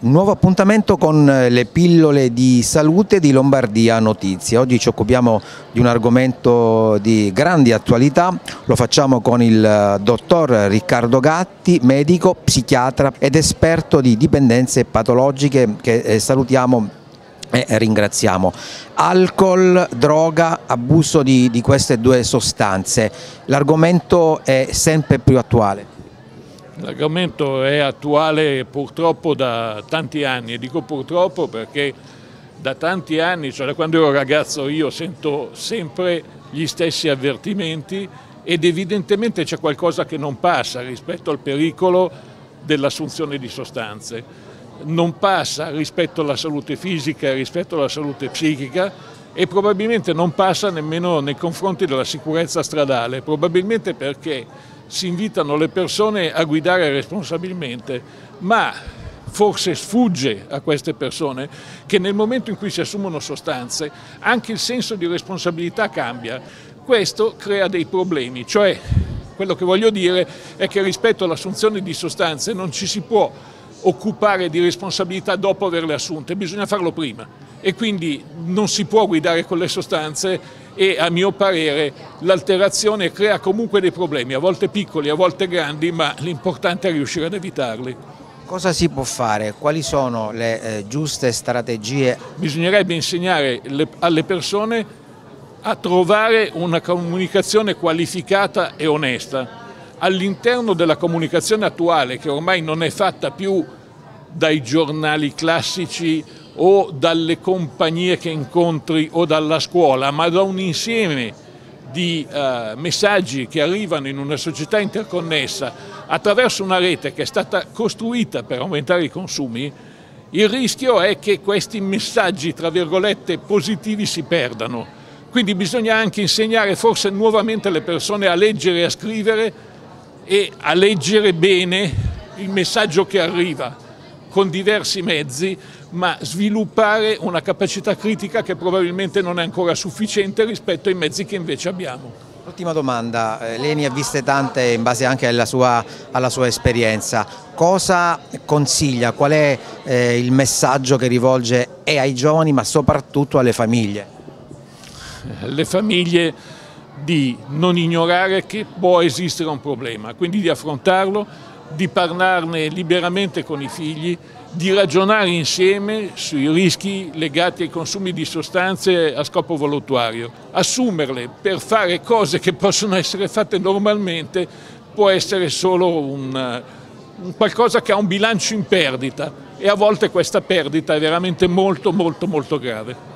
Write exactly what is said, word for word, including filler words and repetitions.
Nuovo appuntamento con le pillole di salute di Lombardia Notizie. Oggi ci occupiamo di un argomento di grande attualità, lo facciamo con il dottor Riccardo Gatti, medico, psichiatra ed esperto di dipendenze patologiche, che salutiamo e ringraziamo. Alcol, droga, abuso di, di queste due sostanze, l'argomento è sempre più attuale. L'argomento è attuale purtroppo da tanti anni, e dico purtroppo perché da tanti anni, cioè da quando ero ragazzo, io sento sempre gli stessi avvertimenti ed evidentemente c'è qualcosa che non passa rispetto al pericolo dell'assunzione di sostanze. Non passa rispetto alla salute fisica e rispetto alla salute psichica e probabilmente non passa nemmeno nei confronti della sicurezza stradale, probabilmente perché si invitano le persone a guidare responsabilmente, ma forse sfugge a queste persone che nel momento in cui si assumono sostanze anche il senso di responsabilità cambia. Questo crea dei problemi, cioè quello che voglio dire è che rispetto all'assunzione di sostanze non ci si può occupare di responsabilità dopo averle assunte, bisogna farlo prima e quindi non si può guidare con le sostanze e a mio parere l'alterazione crea comunque dei problemi, a volte piccoli, a volte grandi, ma l'importante è riuscire ad evitarli. Cosa si può fare? Quali sono le eh, giuste strategie? Bisognerebbe insegnare le, alle persone a trovare una comunicazione qualificata e onesta. All'interno della comunicazione attuale, che ormai non è fatta più dai giornali classici o dalle compagnie che incontri o dalla scuola, ma da un insieme di uh, messaggi che arrivano in una società interconnessa attraverso una rete che è stata costruita per aumentare i consumi, il rischio è che questi messaggi, tra virgolette, positivi si perdano. Quindi bisogna anche insegnare forse nuovamente alle persone a leggere e a scrivere e a leggere bene il messaggio che arriva con diversi mezzi, ma sviluppare una capacità critica che probabilmente non è ancora sufficiente rispetto ai mezzi che invece abbiamo. Ultima domanda, lei ne ha viste tante in base anche alla sua, alla sua esperienza, cosa consiglia, qual è eh, il messaggio che rivolge e ai giovani ma soprattutto alle famiglie? Le famiglie di non ignorare che può esistere un problema, quindi di affrontarlo, di parlarne liberamente con i figli, di ragionare insieme sui rischi legati ai consumi di sostanze a scopo voluttuario. Assumerle per fare cose che possono essere fatte normalmente può essere solo un, un qualcosa che ha un bilancio in perdita e a volte questa perdita è veramente molto molto molto grave.